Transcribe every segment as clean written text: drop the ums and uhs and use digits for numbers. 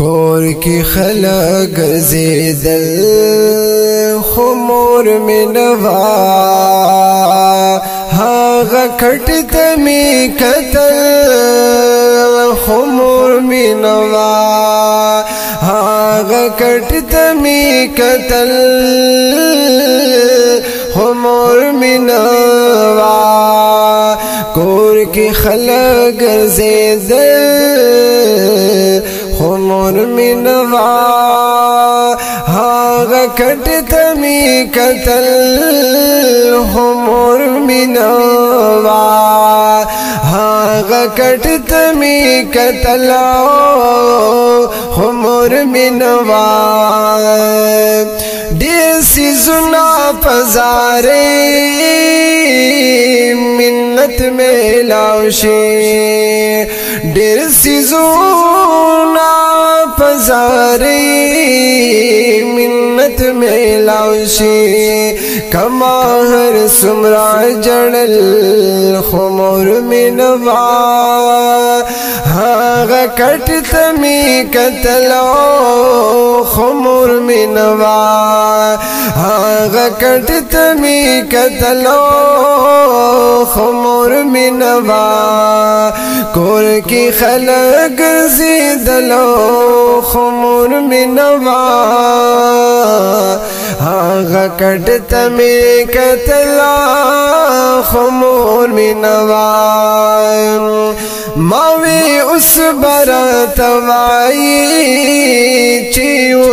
کور کی خلق زیدل خمور منوا هاغا کٹ تمی قتل خمور منوا هاغا کٹ تمی قتل خمور منوا کور کی خلق زیدل خمور منوا هاغا کٹ تمی قتل خمور منوا هاغا کٹ تمی قتل خمور منوا دیسی زنا پزارے منت میں لاوشے دیسی زنا پزارے منت میں لاوشے کما ہر سمرا جڑل خمور منوا هاغا کٹ تمی قتل خمور منوا هاغا کٹ تمی قتل خمور منوا کور کی خلق زیدلو خمور منوا هاغا کٹ تمی قتل خمور منوا ماوی اس برات وائی چیو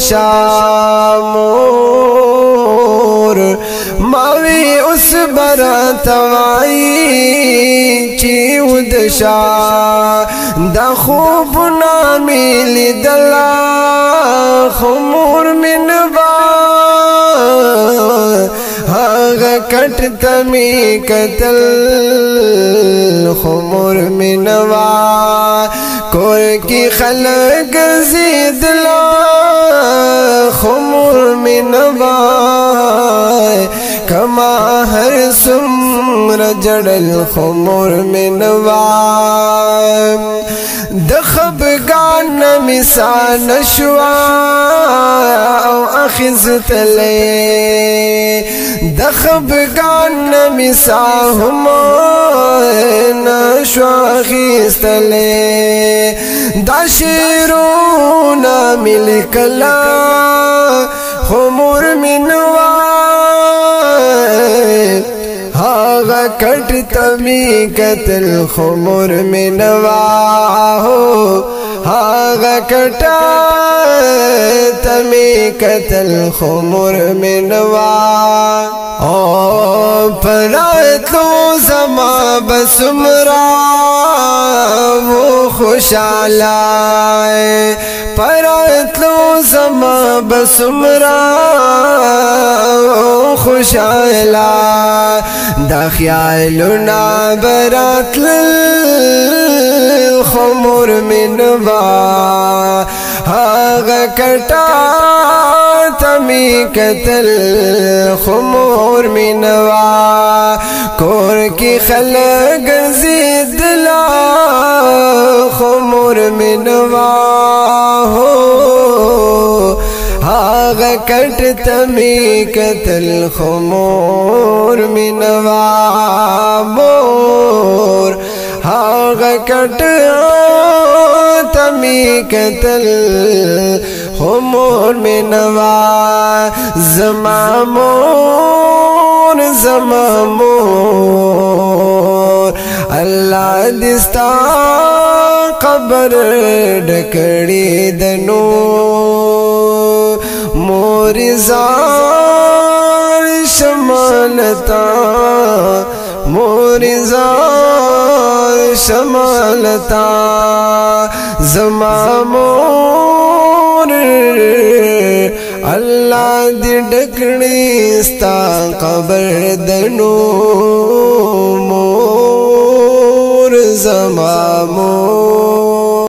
دشامور ماوی اس برات وائی چیو دشا دا خوب نامی لدلا خمور منوا هاغا کٹ تمی قتل خمور منوا کور کی خلق زیدلا خمور منوا کما ہر سمر جڑل خمور منوا دخبگان مثال شوا او اخذتلے دخبگان مثال ہمان شوا خیستلے دا شیرونا ملکلا خمور منوا هاغا کٹ تمی قتل خمور منوا هاغا کٹا تمی قتل خمور منوا او پراتلو زما بسمرا وہ خوشالائے پراتلو زما بسمرا وہ خوشالا دا خیالنا براتل خمور منوا هاغا کٹا تمی قتل خمور منوا کور کی خلق زیدلا خمور منوا هاغا کٹ تمی قتل خمور منوا مور هاغا کٹ تمی قتل خمور منوا زمامور زمامور اللہ دستا قبر ڈکڑی دنو موری زار شمالتا موری زار شمالتا زمامور اللہ دی ڈکڑی ستا قبر دنو مور زمامور